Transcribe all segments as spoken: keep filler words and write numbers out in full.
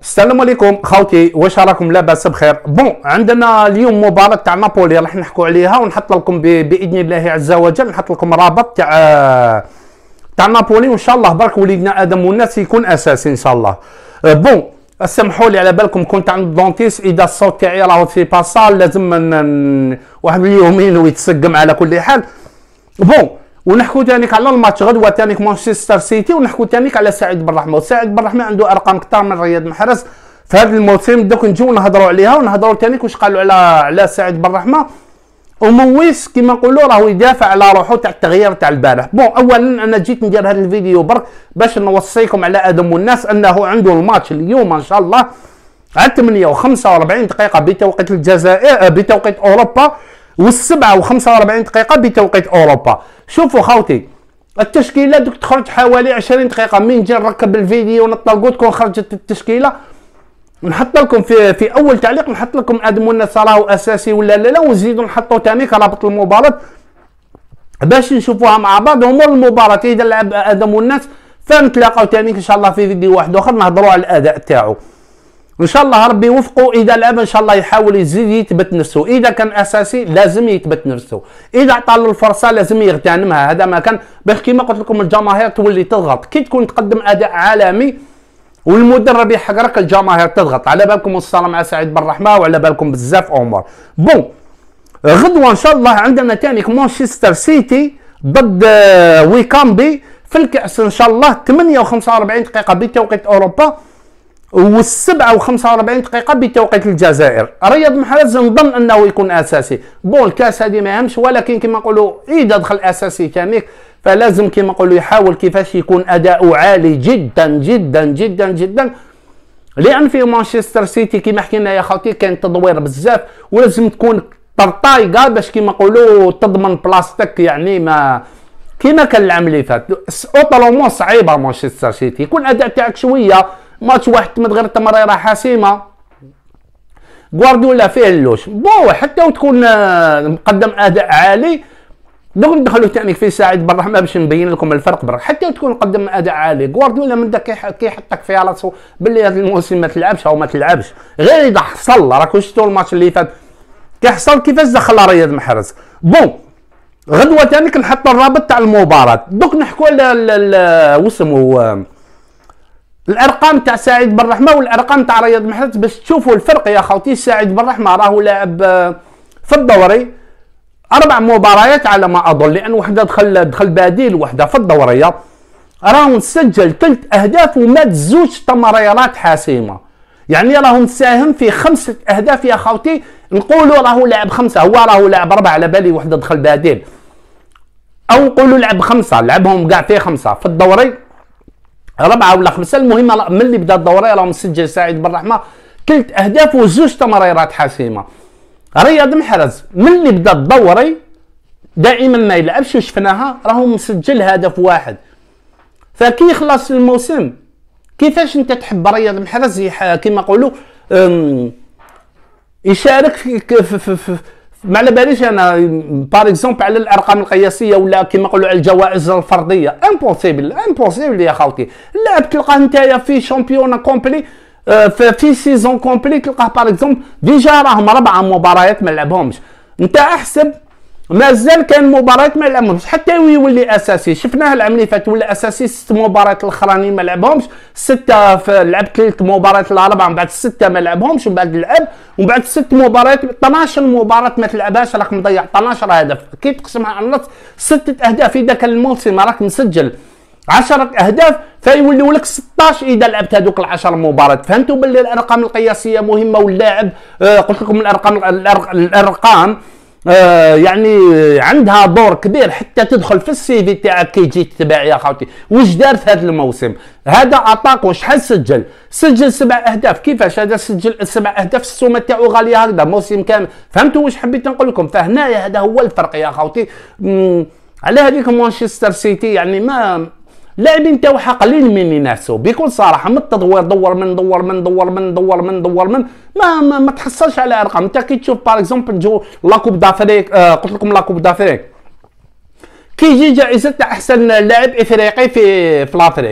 السلام عليكم خوتي، واش راكم؟ لاباس بخير؟ بون، عندنا اليوم مباراة تاع نابولي راح نحكوا عليها ونحط لكم باذن الله عز وجل، نحط لكم رابط تاع تاع نابولي وان شاء الله برك وليدنا ادم والناس يكون اساسي ان شاء الله. بون سمحوا لي على بالكم كنت عند الدونتيس، اذا الصوت تاعي راهو في باسال لازم من واحد اليومين ويتسقم على كل حال. بون ونحكوا تانيك على الماتش غدوه تانيك مانشستر سيتي، ونحكوا تانيك على سعيد بن رحمه، وسعيد بن رحمه عنده ارقام كثار من رياض محرز في هذا الموسم، دوك نجيو نهضروا عليها ونهضروا تانيك واش قالوا على على سعيد بن رحمه. ومويس كما نقولوا راهو يدافع على روحه تاع التغيير تاع البارح. بون اولا انا جيت ندير هذا الفيديو برك باش نوصيكم على ادم والناس انه عنده الماتش اليوم ان شاء الله على ثمانية وخمسة وأربعين دقيقه بتوقيت الجزائر بتوقيت اوروبا، والسبعة وخمسة وأربعين دقيقه بتوقيت اوروبا. شوفوا خوتي التشكيله دوك تخرج حوالي عشرين دقيقه، من نجي نركب الفيديو ونطلقوا تكون خرجت التشكيله. نحط لكم في في اول تعليق نحط لكم ادم والناس راهو اساسي ولا لا لا، ونزيدوا نحطوا ثاني رابط المباراه باش نشوفوها مع بعض. امور المباراه اذا لعب ادم والناس فنتلاقاو ثاني ان شاء الله في فيديو واحد اخر نهضروا على الاداء تاعو ان شاء الله. ربي يوفقه، اذا لعب ان شاء الله يحاول يزيد يثبت نفسه، اذا كان اساسي لازم يثبت نفسه، اذا عطى له الفرصه لازم يغتنمها. هذا ما كان باش كيما قلت لكم الجماهير تولي تضغط كي تكون تقدم اداء عالمي والمدرب يحقرك الجماهير تضغط. على بالكم الصلاه مع سعيد بن رحمه وعلى بالكم بزاف امور. بون غدوه ان شاء الله عندنا ثاني مانشستر سيتي ضد ويكامبي في الكاس ان شاء الله ثمانية وخمسة وأربعين دقيقه بتوقيت اوروبا، والسبعة وخمسة وأربعين دقيقة بتوقيت الجزائر. رياض محرز نظن انه يكون اساسي. بون الكاس هذه ما يهمش، ولكن كما نقولوا اذا دخل اساسي ثاني فلازم كما نقولوا يحاول كيفاش يكون اداؤه عالي جدا جدا جدا جدا، لان في مانشستر سيتي كما حكينا يا خوتي كاين تدوير بزاف، ولازم تكون طرطايقه باش كما نقولوا تضمن بلاصتك، يعني ما كما كان العام اللي فات. اوطالومون صعيبه مانشستر سيتي، يكون اداء تاعك شويه ماتش واحد من غير تمريره حاسمه غوارديولا فيه اللوش. بون حتى وتكون مقدم اداء عالي دوك ندخلوا ثاني في سعيد بن رحمه باش نبين لكم الفرق برك، حتى وتكون مقدم اداء عالي غوارديولا من داك كيحطك في راسو باللي هذا الموسم ما تلعبش او ما تلعبش، غير اذا حصل. راكم شفتوا الماتش اللي فات كيحصل كيفاش دخل رياض محرز. بون غدوه ثاني كنحط الرابط تاع المباراه، دوك نحكوا على واسمو الارقام تاع سعيد بن رحمه والارقام تاع رياض محرز باش تشوفوا الفرق يا خوتي. سعيد بن رحمه راهو لاعب في الدوري اربع مباريات على ما اظن، لان وحده دخل دخل بديل وحده في الدوريه، راهو مسجل ثلاث اهداف ومات زوج تمريرات حاسمه، يعني راهو مساهم في خمسه اهداف يا خوتي. نقولوا راهو لاعب خمسه، هو راهو لاعب اربعه على بالي وحده دخل بديل، او نقولوا لعب خمسه لعبهم كاع في خمسه في الدوري ربعه ولا خمسه. المهم ملي بدا الدوري راه مسجل سعيد بن رحمه ثلاث اهداف وزوج تمريرات حاسمه. رياض محرز ملي بدا الدوري دائما ما يلعبش وشفناها راهو مسجل هدف واحد، فكي يخلص الموسم كيفاش انت تحب رياض محرز كما نقولوا يشارك في, في, في, في ما على باليش انا بار اكزومبل على الارقام القياسيه ولا كما نقولوا على الجوائز الفرديه. امبوسيبل امبوسيبل يا خوتي. اللاعب تلقاه نتايا في شامبيونا كومبلي في, في سيزون كومبلي تلقاه بار اكزومبل ديجا راهم ربعه مباريات ما لعبهمش، انت احسب مازال كاين مباريات ما لعبهمش حتى يولي اساسي. شفناه العام اللي فات ولا اساسي ست مباريات الاخرانيين ما لعبهمش، سته لعب ثلاث مباريات الاربعه من بعد سته ما لعبهمش، ومن بعد لعب ومن بعد ست مباريات اثناش مباراه ما تلعبهاش راك مضيع اثناش هدف، كي تقسمها على النص سته اهداف. اذا كان الموسم راك مسجل عشرة اهداف فيوليو لك ستطاش اذا لعبت هذوك العشر مباريات. فهمتوا باللي الارقام القياسيه مهمه، واللاعب آه قلت لكم الارقام الارقام آه يعني عندها دور كبير حتى تدخل في السي في تاعك كي تجي تتبع يا خوتي واش دار في هذا الموسم. هذا اتاكو شحال سجل؟ سجل سبع اهداف. كيفاش هذا سجل سبع اهداف السومه تاعو غاليه هكذا موسم كامل؟ فهمتوا واش حبيت نقول لكم؟ فهنايا هذا هو الفرق يا خوتي. على هذيك مانشستر سيتي يعني ما لاعبين تاعها قليل من ينافسوا بكل صراحه، من التدوير دور من دور من دور من دور من دور من ما ما, ما تحصلش على ارقام. انت كي تشوف بار اكزومبل نجو لاكوب دافريك آه قلت لكم لاكوب دافريك كي يجي جائزه احسن لاعب افريقي في في لافريك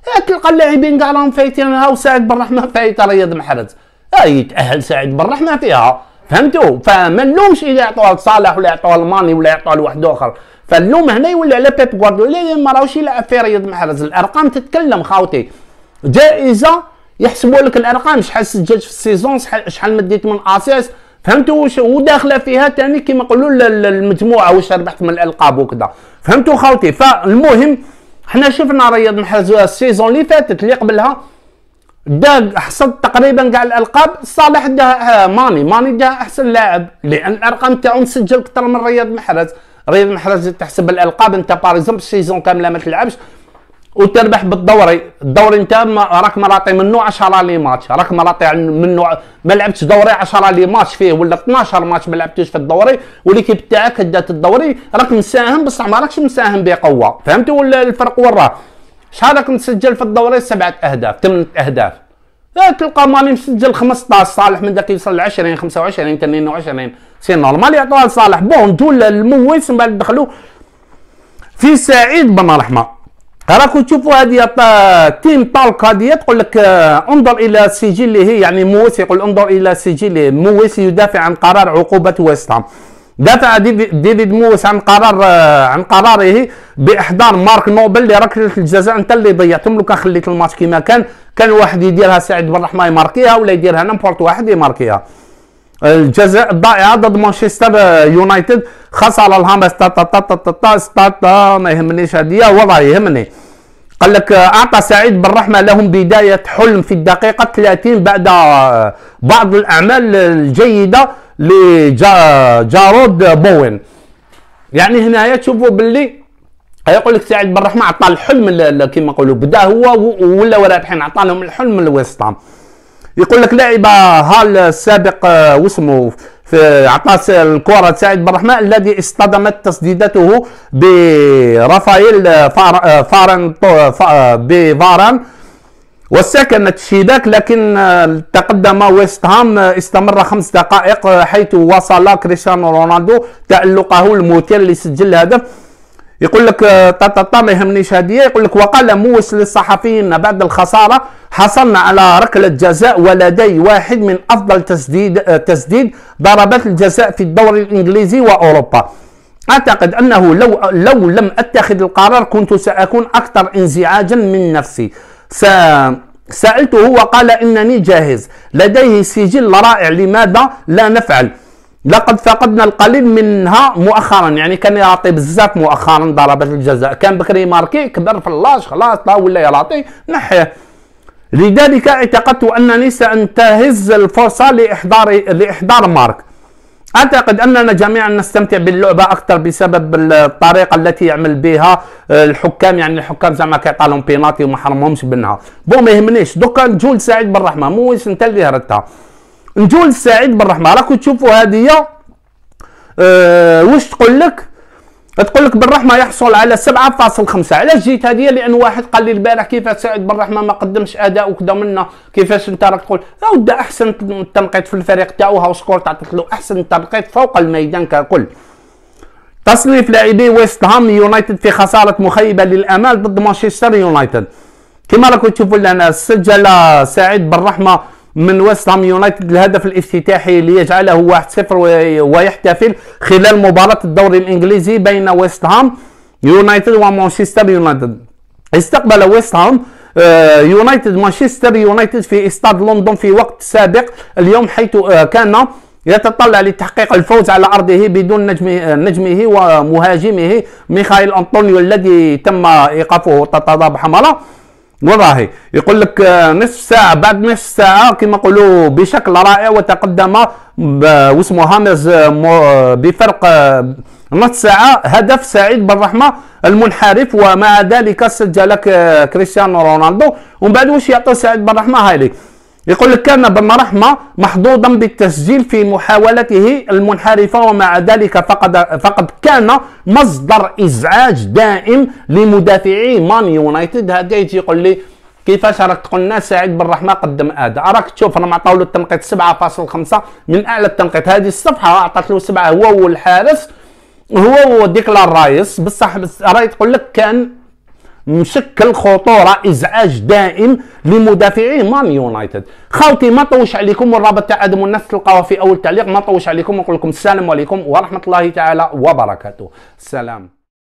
تلقى اللاعبين كاع راهم فايتين، هاو سعيد بن الرحمن فايت رياض محرز، ها يتاهل سعيد بن الرحمن فيها، فهمتوا؟ فما نلومش اذا عطوها لصالح ولا عطوها لماني ولا عطوها لواحد اخر، فاللوم هنا يولي على بيب غوارديولا ما راهوش يلعب في رياض محرز. الارقام تتكلم خاوتي، جائزه يحسبوا لك الارقام، شحال سجلت في السيزون، شحال مديت من اساس، فهمتوا؟ وداخله فيها ثاني كيما نقولوا المجموعه واش ربحت من الالقاب وكذا، فهمتوا خاوتي؟ فالمهم حنا شفنا رياض محرز السيزون اللي فاتت اللي قبلها دا حصد تقريبا كاع الالقاب، صالح دا ماني ماني دا احسن لاعب لان الارقام تاعو مسجل اكثر من رياض محرز. رياض محرز تحسب الالقاب، انت باريزومبل السيزون كامله ما تلعبش وتربح بالدوري، الدوري انت راك مراطي منه عشرة لي ماتش، راك مراطي منه ما لعبتش دوري عشرة لي ماتش فيه ولا اثناش ماتش ما لعبتوش في الدوري، وليكيب تاعك هدات الدوري راك مساهم بصح ما راكش مساهم بقوه، فهمتوا ولا الفرق وين راه؟ شحال راك مسجل في الدوري؟ سبعه اهداف ثمان اهداف، تلقى ماني مسجل خمسطاش، صالح من ذاك يوصل ل عشرين خمسة وعشرين اثنين وعشرين، سي نورمال يعطوها لصالح. بون نجو للمويس من بعد دخلوا في سعيد بن الرحمن. راكم تشوفوا هذه تيم طالك هذه تقول لك انظر الى سجله، يعني مويس يقول انظر الى سجله، مويس يدافع عن قرار عقوبه ويست هام. دافع ديفيد مويس عن قرار عن قراره باحضار مارك نوبل لركله الجزاء، انت اللي ضيعتهم له، كان خليت الماتش كما كان، كان واحد يديرها سعيد بن الرحمن يماركيها ولا يديرها نمبورت واحد يماركيها. الجزاء الضائعه ضد مانشستر يونايتد، خسر الهامس تا تا تا تا تا تا ما يهمنيش هذه والله يهمني. قال لك اعطى سعيد بن الرحمن لهم بدايه حلم في الدقيقه ثلاثين بعد بعض الاعمال الجيده لجارود بوين. يعني هنايا تشوفوا باللي يقول لك سعيد بن الرحمن عطى الحلم كما نقولوا، بدا هو ولا رابحين، عطى لهم الحلم لويست هام. يقول لك لاعب هال السابق واسمه عطى الكره سعيد بن الرحمن الذي اصطدمت تسديدته برافائيل فار فارن بفاران وسكنت الشباك، لكن تقدم ويست هام استمر خمس دقائق حيث وصل كريستيانو رونالدو تألقه المثير لسجل الهدف. يقول لك طاطا ما يهمنيش هذه. يقول لك وقال مويس للصحفيين بعد الخساره حصلنا على ركله جزاء ولدي واحد من افضل تسديد تسديد ضربات الجزاء في الدوري الانجليزي واوروبا. اعتقد انه لو لو لم اتخذ القرار كنت ساكون اكثر انزعاجا من نفسي. سالته وقال انني جاهز، لديه سجل رائع، لماذا لا نفعل؟ لقد فقدنا القليل منها مؤخرا، يعني كان يعطي بزاف مؤخرا ضربات الجزاء، كان بكري ماركي كبر في اللاش خلاص ولا يعطي نحيه. لذلك اعتقدت انني سانتهز الفرصه لاحضار لاحضار مارك. اعتقد اننا جميعا نستمتع باللعبه اكثر بسبب الطريقه التي يعمل بها الحكام، يعني الحكام زعما كيعطى لهم بيناتي وما حرمهمش منها. بون ما يهمنيش. دوكا نجول سعيد بن الرحمن، مويس انت اللي هردتها. نجول سعيد بن الرحمن، راكم تشوفوا هذه أه واش تقول لك؟ تقول لك بن الرحمن يحصل على سبعة فاصلة خمسة. علاش جيت هذه؟ لان واحد قال لي البارح كيفاش سعيد بن الرحمن ما قدمش اداء وكذا منا، كيفاش انت راك تقول يا ودي احسن التنقيط في الفريق تاعو، هاو سكور عطيت له احسن تنقيط فوق الميدان ككل. تصنيف لاعبي ويست هام يونايتد في خساره مخيبه للامال ضد مانشستر يونايتد. كما راكم تشوفوا لنا سجل سعيد بن الرحمن من ويست هام يونايتد الهدف الافتتاحي ليجعله واحد صفر ويحتفل خلال مباراة الدوري الانجليزي بين ويست هام يونايتد ومانشستر يونايتد. استقبل ويست هام يونايتد مانشستر يونايتد في استاد لندن في وقت سابق اليوم، حيث كان يتطلع لتحقيق الفوز على ارضه بدون نجمه, نجمه ومهاجمه ميخائيل انطونيو الذي تم ايقافه تتضاب حمراء. والله يقول لك نصف ساعة بعد نصف ساعة كما نقولوا بشكل رائع، وتقدم واسمه هامز بفرق نصف ساعة هدف سعيد بن الرحمن المنحرف، ومع ذلك سجل كريستيانو رونالدو. ومن بعد واش يعطي سعيد بن الرحمن هايلي؟ يقول لك كان بن الرحمن محظوظا بالتسجيل في محاولته المنحرفة، ومع ذلك فقد فقد كان مصدر ازعاج دائم لمدافعي مان يونايتد. هذا يجي يقول لي كيفاش راك تقول لنا سعيد بن الرحمن قدم اداء؟ راك تشوف انا معطاو له التنقيط سبعة فاصلة خمسة من اعلى التنقيط. هذه الصفحة اعطت له سبعة هو والحارس هو وديكلان رايس، بصح راهي تقول لك كان مشكل خطوره ازعاج دائم لمدافعي مان يونايتد. خوتي ما طوش عليكم، والرابط تاع ادم والناس تلقاوه في اول تعليق. ما طوش عليكم، نقول لكم السلام عليكم ورحمه الله تعالى وبركاته. السلام.